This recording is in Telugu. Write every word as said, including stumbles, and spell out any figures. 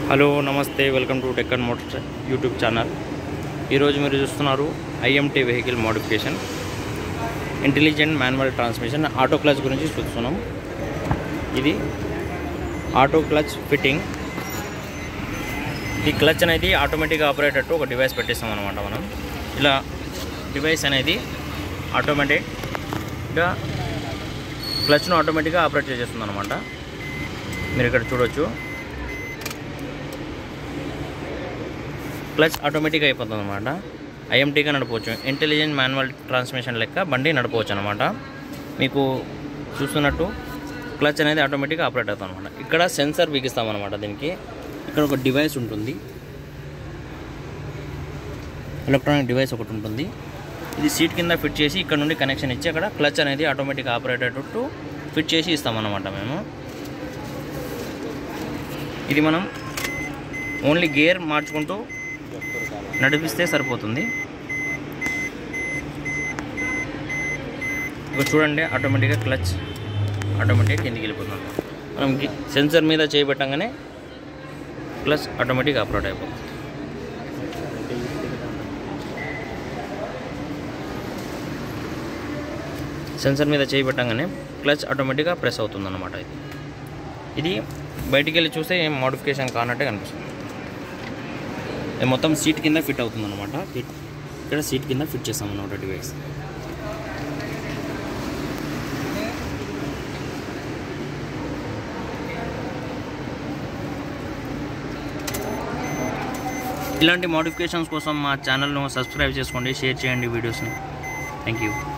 హలో నమస్తే welcome to tech and motors YouTube channel. ఈరోజు మీరు చూస్తున్నారు IMT vehicle modification, intelligent manual transmission, auto clutch గురించి చూస్తున్నాం. ఇది ఆటో క్లచ్ ఫిట్టింగ్. ఈ క్లచ్ అనేది ఆటోమేటిక్గా ఆపరేటట్టు ఒక డివైస్ పెట్టేస్తాం అనమాట. మనం ఇలా డివైస్ అనేది ఆటోమేటిక్గా క్లచ్ను ఆటోమేటిక్గా ఆపరేట్ చేసేస్తుంది అనమాట. మీరు ఇక్కడ చూడవచ్చు, క్లచ్ ఆటోమేటిక్గా అయిపోతుంది అనమాట. ఐఎంటీగా నడపవచ్చు, ఇంటెలిజెంట్ మాన్యువల్ ట్రాన్స్మిషన్ లెక్క బండి నడపవచ్చు అనమాట. మీకు చూస్తున్నట్టు క్లచ్ అనేది ఆటోమేటిక్గా ఆపరేట్ అవుతుంది అనమాట. ఇక్కడ సెన్సర్ బిగిస్తామన్నమాట. దీనికి ఇక్కడ ఒక డివైస్ ఉంటుంది, ఎలక్ట్రానిక్ డివైస్ ఒకటి ఉంటుంది. ఇది సీట్ కింద ఫిట్ చేసి ఇక్కడ నుండి కనెక్షన్ ఇచ్చి అక్కడ క్లచ్ అనేది ఆటోమేటిక్గా ఆపరేట్ అయ్యేటట్టు ఫిట్ చేసి ఇస్తామన్నమాట మేము. ఇది మనం ఓన్లీ గేర్ మార్చుకుంటూ నడిపిస్తే సరిపోతుంది. ఇప్పుడు చూడండి, ఆటోమేటిక్గా క్లచ్ ఆటోమేటిక్గా కిందికి వెళ్ళిపోతుంది. మనం సెన్సర్ మీద చేయబెట్టంగానే క్లచ్ ఆటోమేటిక్గా ఆపరేట్ అయిపోతుంది. సెన్సర్ మీద చేయబెట్టంగానే క్లచ్ ఆటోమేటిక్గా ప్రెస్ అవుతుంది అన్నమాట. ఇది ఇది బయటికి వెళ్ళి చూస్తే ఏం మోడిఫికేషన్ కానట్టే కనిపిస్తుంది. ఇది మొత్తం సీట్ కింద ఫిట్ అవుతుంది అనమాట. ఇక్కడ సీట్ కింద ఫిట్ చేస్తాం అన్నమాట డివైస్. ఇలాంటి మోడిఫికేషన్స్ కోసం మా ఛానల్ను సబ్స్క్రైబ్ చేసుకోండి, షేర్ చేయండి వీడియోస్ని. Thank you.